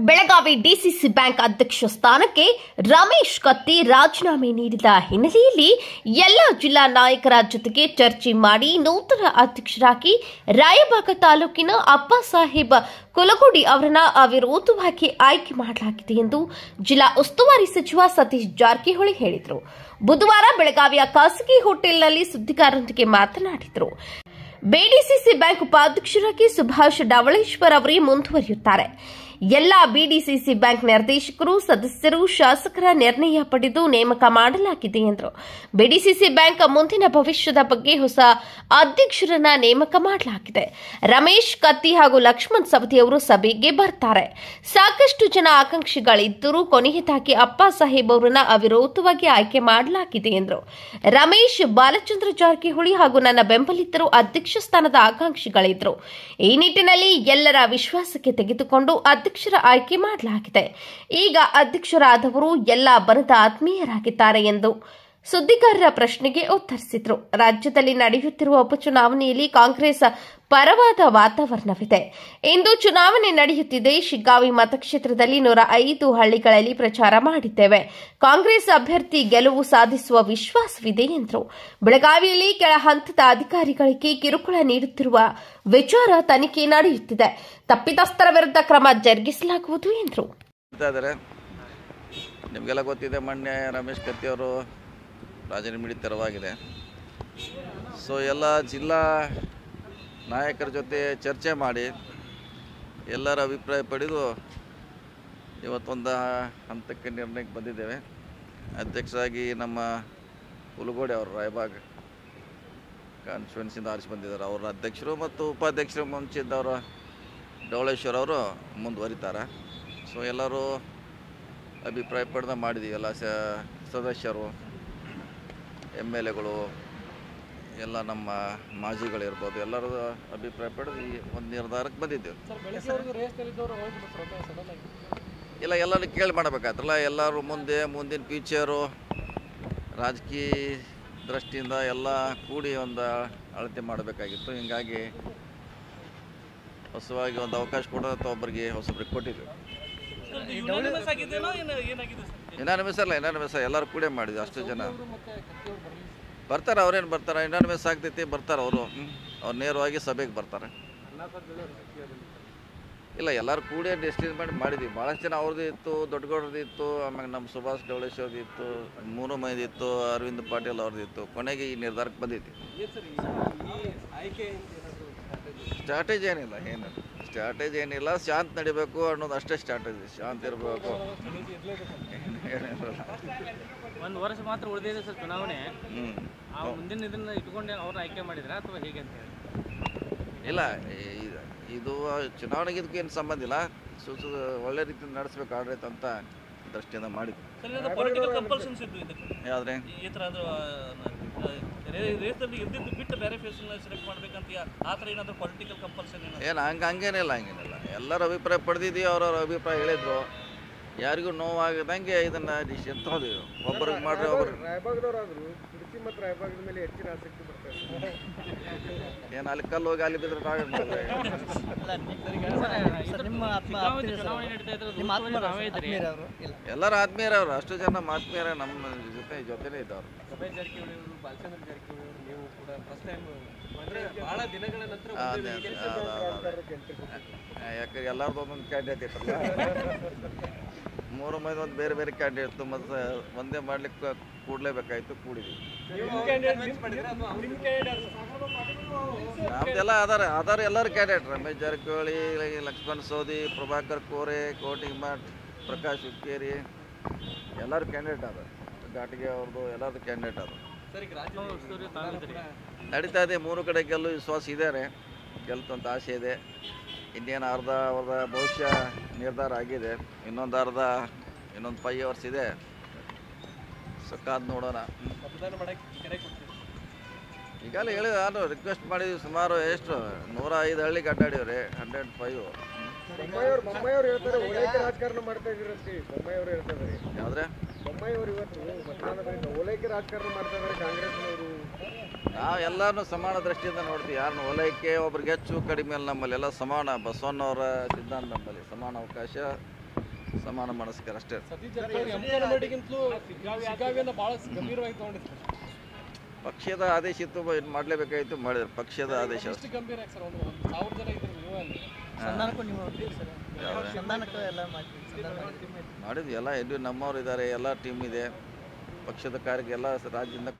Belagavi DCC bank ಅಧ್ಯಕ್ಷ ಸ್ಥಾನಕ್ಕೆ ರಮೇಶ್ ಕತ್ತಿ ರಾಜೀನಾಮೆ ನೀಡಿದ ಹಿನ್ನೆಲೆಯಲ್ಲಿ ಎಲ್ಲ ಜಿಲ್ಲಾ ನಾಯಕರ ಜೊತೆಗೆ ಚರ್ಚೆ ಮಾಡಿ ನೂತನ ಅಧ್ಯಕ್ಷರಾಗಿ ರಾಯಬಾಗ ತಾಲೂಕಿನ ಅಪ್ಪಾಸಾಹೇಬ ಕುಲಗೋಡಿ ಅವರನ್ನು ಅವಿರೋಧವಾಗಿ ಆಯ್ಕೆ ಮಾಡಲಾಗಿದೆ ಎಂದು ಜಿಲ್ಲಾ ಉಸ್ತುವಾರಿ ಸಚಿವ ಸತೀಶ್ ಜಾರಕಿಹೊಳಿ ಹೇಳಿದರು. ಬುಧವಾರ ಬೆಳಗಾವಿಯ ಖಾಸಗಿ ಹೋಟೆಲ್ನಲ್ಲಿ ಸುದ್ದಿಗಾರರೊಂದಿಗೆ ಮಾತನಾಡಿದರು. ಬಿಡಿಸಿಸಿ ಬ್ಯಾಂಕ್ ಉಪಾಧ್ಯಕ್ಷರಾಗಿ ಸುಭಾಷ್ ಡವಳೇಶ್ವರ್ ಅವರೇ ಮುಂದುವರಿಯುತ್ತಾರೆ. ಎಲ್ಲ ಬಿಡಿಸಿಸಿ ಬ್ಯಾಂಕ್ ನಿರ್ದೇಶಕರು, ಸದಸ್ಯರು, ಶಾಸಕರ ನಿರ್ಣಯ ಪಡೆದು ನೇಮಕ ಮಾಡಲಾಗಿದೆ ಎಂದರು. ಬಿಡಿಸಿಸಿ ಬ್ಯಾಂಕ್ ಮುಂದಿನ ಭವಿಷ್ಯದ ಬಗ್ಗೆ ಹೊಸ ಅಧ್ಯಕ್ಷರನ್ನ ನೇಮಕ ಮಾಡಲಾಗಿದೆ. ರಮೇಶ್ ಕತ್ತಿ ಹಾಗೂ ಲಕ್ಷ್ಮಣ್ ಸವದಿ ಅವರು ಸಭೆಗೆ ಬರ್ತಾರೆ. ಸಾಕಷ್ಟು ಜನ ಆಕಾಂಕ್ಷಿಗಳಿದ್ದರೂ ಕೊನೆಯದಾಗಿ ಅಪ್ಪಾಸಾಹೇಬ್ ಅವರನ್ನ ಅವಿರೋಧವಾಗಿ ಆಯ್ಕೆ ಮಾಡಲಾಗಿದೆ ಎಂದರು. ರಮೇಶ್, ಬಾಲಚಂದ್ರ ಜಾರಕಿಹೊಳಿ ಹಾಗೂ ನನ್ನ ಬೆಂಬಲಿತರು ಅಧ್ಯಕ್ಷ ಸ್ಥಾನದ ಆಕಾಂಕ್ಷಿಗಳಿದ್ದರು. ಈ ನಿಟ್ಟಿನಲ್ಲಿ ಎಲ್ಲರ ವಿಶ್ವಾಸಕ್ಕೆ ತೆಗೆದುಕೊಂಡು ಅಧ್ಯಕ್ಷರ ಆಯ್ಕೆ ಮಾಡಲಾಗಿದೆ. ಈಗ ಅಧ್ಯಕ್ಷರಾದವರು ಎಲ್ಲ ಬಣದ ಆತ್ಮೀಯರಾಗಿದ್ದಾರೆ ಎಂದು ಸುದ್ದಿಗಾರರ ಪ್ರಶ್ನೆಗೆ ಉತ್ತರಿಸಿದರು. ರಾಜ್ಯದಲ್ಲಿ ನಡೆಯುತ್ತಿರುವ ಉಪಚುನಾವಣೆಯಲ್ಲಿ ಕಾಂಗ್ರೆಸ್ ಪರವಾದ ವಾತಾವರಣವಿದೆ. ಇಂದು ಚುನಾವಣೆ ನಡೆಯುತ್ತಿದೆ. ಶಿಗ್ಗಾವಿ ಮತಕ್ಷೇತ್ರದಲ್ಲಿ 105 ಹಳ್ಳಿಗಳಲ್ಲಿ ಪ್ರಚಾರ ಮಾಡಿದ್ದೇವೆ. ಕಾಂಗ್ರೆಸ್ ಅಭ್ಯರ್ಥಿ ಗೆಲುವು ಸಾಧಿಸುವ ವಿಶ್ವಾಸವಿದೆ ಎಂದರು. ಬೆಳಗಾವಿಯಲ್ಲಿ ಕೆಳ ಹಂತದ ಅಧಿಕಾರಿಗಳಿಗೆ ಕಿರುಕುಳ ನೀಡುತ್ತಿರುವ ವಿಚಾರ ತನಿಖೆ ನಡೆಯುತ್ತಿದೆ. ತಪ್ಪಿತಸ್ಥರ ವಿರುದ್ಧ ಕ್ರಮ ಜರುಗಿಸಲಾಗುವುದು ಎಂದರು. ನಿಮಗೆಲ್ಲ ಗೊತ್ತಿದೆ, ಮೊನ್ನೆ ರಮೇಶ್ ಕತ್ತಿ ಅವರು ರಾಜೀನಾಮೆ ನೀಡಿ ತೆರವಾಗಿದೆ. ಸೊ ಎಲ್ಲ ಜಿಲ್ಲಾ ನಾಯಕರ ಜೊತೆ ಚರ್ಚೆ ಮಾಡಿ ಎಲ್ಲರ ಅಭಿಪ್ರಾಯ ಪಡೆದು ಇವತ್ತೊಂದು ಹಂತಕ್ಕೆ ನಿರ್ಣಯಕ್ಕೆ ಬಂದಿದ್ದೇವೆ. ಅಧ್ಯಕ್ಷರಾಗಿ ನಮ್ಮ ಕುಲಗೋಡಿ ಅವರು ರಾಯಬಾಗ್ ಕಾನ್ಸ್ಟಿಟ್ಯೂನ್ಸಿಯಿಂದ ಆರಿಸಿ ಬಂದಿದ್ದಾರೆ. ಅವರ ಅಧ್ಯಕ್ಷರು ಮತ್ತು ಉಪಾಧ್ಯಕ್ಷರು ಮುಂಚಿದ್ದವರು ಡವಳೇಶ್ವರ್ ಅವರು ಮುಂದುವರಿತಾರೆ. ಸೊ ಎಲ್ಲರೂ ಅಭಿಪ್ರಾಯ ಪಡೆದ ಮಾಡಿದ್ದೀವಿ. ಎಲ್ಲ ಸದಸ್ಯರು, MLAಗಳು, ಎಲ್ಲ ನಮ್ಮ ಮಾಜಿಗಳಿರ್ಬೋದು, ಎಲ್ಲರ ಅಭಿಪ್ರಾಯ ಪಡೆದು ಈ ಒಂದು ನಿರ್ಧಾರಕ್ಕೆ ಬಂದಿದ್ದೇವೆ. ಇಲ್ಲ, ಎಲ್ಲರೂ ಕೇಳಿ ಮಾಡಬೇಕಾಯ್ತಲ್ಲ. ಎಲ್ಲರೂ ಮುಂದಿನ ಫ್ಯೂಚರು ರಾಜಕೀಯ ದೃಷ್ಟಿಯಿಂದ ಎಲ್ಲ ಕೂಡಿ ಒಂದು ಅಳತೆ ಮಾಡಬೇಕಾಗಿತ್ತು. ಹೀಗಾಗಿ ಹೊಸವಾಗಿ ಒಂದು ಅವಕಾಶ ಕೊಡೋದು ಒಬ್ಬರಿಗೆ ಹೊಸೊಬ್ಬರಿಗೆ ಕೊಟ್ಟಿದ್ವಿ. ಇನಾನಿಮಸ್ ಎಲ್ಲರೂ ಕೂಡ ಮಾಡಿದ್ವಿ. ಅಷ್ಟು ಜನ ಬರ್ತಾರೆ. ಅವ್ರೇನು ಬರ್ತಾರೆ, ಇನಾನಿಮಸ್ ಆಗ್ತೈತಿ, ಬರ್ತಾರೆ ಅವರು. ಅವ್ರು ನೇರವಾಗಿ ಸಭೆಗೆ ಬರ್ತಾರೆ. ಇಲ್ಲ, ಎಲ್ಲರೂ ಕೂಡ ಡಿಸ್ಟಿಸ್ ಮಾಡಿದ್ವಿ. ಭಾಳಷ್ಟು ಜನ ಅವ್ರದ್ದು ಇತ್ತು, ದೊಡ್ಡಗೌಡ್ರದ್ದು ಇತ್ತು, ಆಮೇಲೆ ನಮ್ಮ ಸುಭಾಷ್ ಡವಳೇಶ್ವರ್ದು ಇತ್ತು, 3 ಮಂದಿ ಇತ್ತು, ಅರವಿಂದ್ ಪಾಟೀಲ್ ಅವ್ರದ್ದು ಇತ್ತು. ಕೊನೆಗೆ ಈ ನಿರ್ಧಾರಕ್ಕೆ ಬಂದಿದ್ವಿ. ಸ್ಟ್ರಾಟಜಿ ಏನಿಲ್ಲ, ಶಾಂತ ನಡಿಬೇಕು ಅನ್ನೋದು ಅಷ್ಟೇ ಸ್ಟ್ರಾಟಜಿ. ಶಾಂತ ಇರಬೇಕು. ಒಂದು ವರ್ಷ ಮಾತ್ರ ಉಳಿದಿದೆ ಸರ್ ಚುನಾವಣೆ. ಮುಂದಿನ ಇದನ್ನ ಇಟ್ಕೊಂಡು ಅವ್ರನ್ನ ಆಯ್ಕೆ ಮಾಡಿದ್ರೆ ಅಥವಾ ಹೇಗೆ ಅಂತ ಹೇಳಿ? ಇಲ್ಲ, ಇದು ಚುನಾವಣೆಗೆ ಇದಕ್ಕೂ ಏನು ಸಂಬಂಧ ಇಲ್ಲ. ಒಳ್ಳೆ ರೀತಿಯಿಂದ ನಡೆಸ್ಬೇಕು ಆಡಳಿತ ಅಂತ ದೃಷ್ಟಿಯಿಂದ ಮಾಡಿದ್ವಿ. ಯಾವ್ದ್ರೆ ಏನು ಹಂಗೇನಿಲ್ಲ. ಎಲ್ಲರ ಅಭಿಪ್ರಾಯ ಪಡೆದಿದ್ದೀವಿ. ಅವ್ರವ್ರ ಅಭಿಪ್ರಾಯ ಹೇಳಿದ್ರು. ಯಾರಿಗೂ ನೋವಾಗದಂಗೆ ಇದನ್ನ ಡಿಸಿಷನ್ ತಗೊಂಡಿವಿ. ಒಬ್ಬರಿಗೆ ಮಾಡ್ರೆ ಒಬ್ಬರಿಗೆ ಏನು ಅಲ್ಲಿ ಕಲ್ಲು ಹೋಗಿ ಅಲ್ಲಿ ಬಿದ್ರೆ ಎಲ್ಲರೂ ಆತ್ಮೀಯರವ್ರು. ಅಷ್ಟು ಜನ ಆತ್ಮೀಯರ ನಮ್ಮ ಜೊತೆನೇ ಇದ್ದವ್ರು. ಯಾಕೆ ಎಲ್ಲರದ್ದು ಒಂದೊಂದು ಕ್ಯಾಂಡಿಡೇಟ್ ಇತ್ತಲ್ಲ. 3 ಮಂದಿ ಒಂದು ಬೇರೆ ಬೇರೆ ಕ್ಯಾಂಡಿಡೇಟ್ ಇತ್ತು. ಮತ್ತು ಒಂದೇ ಮಾಡ್ಲಿಕ್ಕೆ ಕೂಡಲೇಬೇಕಾಯ್ತು. ಕೂಡಿದ್ವಿ. ನಮ್ದೆಲ್ಲ ಆಧಾರ ಎಲ್ಲರೂ ಕ್ಯಾಂಡಿಡೇಟ್. ರಮೇಶ್ ಜಾರಕಿಹೊಳಿ, ಲಕ್ಷ್ಮಣ್ ಸವದಿ, ಪ್ರಭಾಕರ್ ಕೋರೆ, ಕೋಟಿಮಠ್, ಪ್ರಕಾಶ್ ಹುಕ್ಕೇರಿ ಎಲ್ಲರೂ ಕ್ಯಾಂಡಿಡೇಟ್ ಆದರು. ಘಾಟಿಗೆ ಅವ್ರದ್ದು ಎಲ್ಲರದ್ದು ಕ್ಯಾಂಡಿಡೇಟ್ ಆದರು. ನಡೀತಾ ಇದೆ. 3 ಕಡೆ ಗೆಲ್ಲು ವಿಶ್ವಾಸ ಇದ್ದಾರೆ. ಗೆಲ್ತಂತ ಆಸೆ ಇದೆ. ಇನ್ನೇನು ಅವ್ರದ ಭವಿಷ್ಯ ನಿರ್ಧಾರ ಆಗಿದೆ. ಇನ್ನೊಂದು 5 ವರ್ಷ ಇದೆ. ಸೊ ಕಾದು ನೋಡೋಣ. ಈಗಾಗಲೇ ಹೇಳಿದ, ನಾನು ರಿಕ್ವೆಸ್ಟ್ ಮಾಡಿದ್ವಿ. ಸುಮಾರು ಎಷ್ಟು 105 ಹಳ್ಳಿಗೆ ಅಡ್ಡಾಡಿವ್ರಿ. 105. ಯಾವ್ದ್ರೆ ನಾವು ಎಲ್ಲರನ್ನೂ ಸಮಾನ ದೃಷ್ಟಿಯಿಂದ ನೋಡ್ತೀವಿ. ಯಾರನ್ನು ಓಲೈಕೆ ಒಬ್ರಿಗೆ ಹೆಚ್ಚು ಕಡಿಮೆ ಅಲ್ಲ. ನಮ್ಮಲ್ಲಿ ಎಲ್ಲ ಸಮಾನ. ಬಸವಣ್ಣವರ ಸಿದ್ಧಾಂತ ನಮ್ಮಲ್ಲಿ ಸಮಾನ ಅವಕಾಶ, ಸಮಾನ ಮನಸ್ಕರ ಅಷ್ಟೇ. ಸತೀಶ್ ಜಾರಕಿಹೊಳಿ ಎಂಪ್ಲಾಯ್ಮೆಂಟ್ಗಿಂತಲೂ ಶಿಗ್ಗಾವಿಯನ್ನು ಭಾಳ ಗಂಭೀರವಾಗಿ ತೊಗೊಂಡಿದ್ದಾರೆ. ಪಕ್ಷದ ಆದೇಶ ಇತ್ತು, ಇದು ಮಾಡಲೇಬೇಕಾಗಿತ್ತು, ಮಾಡಿದ್ರು. ಪಕ್ಷದ ಆದೇಶ ಎಷ್ಟು ಗಂಭೀರ ಆಗಿ ಸರ್, 1,000 ಜನ ಇದ್ರು ನೀವು ಅಲ್ಲಿ ಮಾಡಿದ್ವಿ. ಎಲ್ಲ ಎಲ್ಲಿ ನಮ್ಮವ್ರು ಇದ್ದಾರೆ, ಎಲ್ಲ ಟೀಮ್ ಇದೆ, ಪಕ್ಷದ ಕಾರ್ಯಕ್ಕೆ ಎಲ್ಲ ರಾಜ್ಯದಿಂದ